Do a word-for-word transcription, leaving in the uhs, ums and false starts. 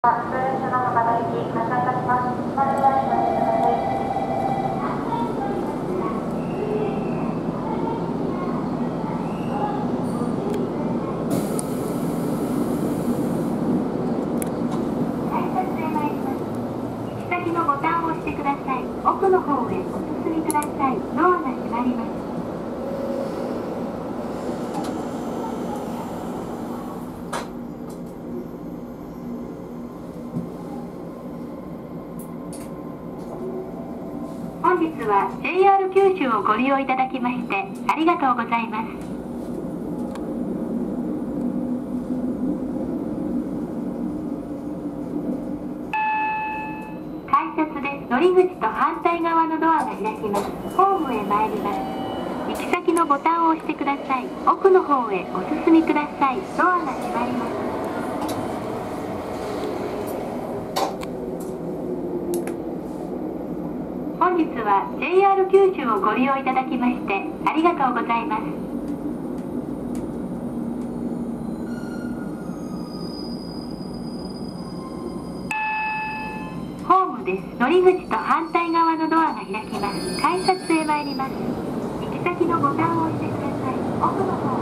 普通列車の博多行き発車いたします。お願いします。改札へ参ります。行き先のボタンを押してください。奥の方へお進みください。ドアが閉まります。本日は ジェイアール 九州をご利用いただきましてありがとうございます。改札です。乗り口と反対側のドアが開きます。ホームへ参ります。行き先のボタンを押してください。奥の方へお進みください。ドアが閉まります。本日は ジェイアール 九州をご利用いただきましてありがとうございます。ホームです。乗り口と反対側のドアが開きます。改札へ参ります。行き先のボタンを押してください。奥の方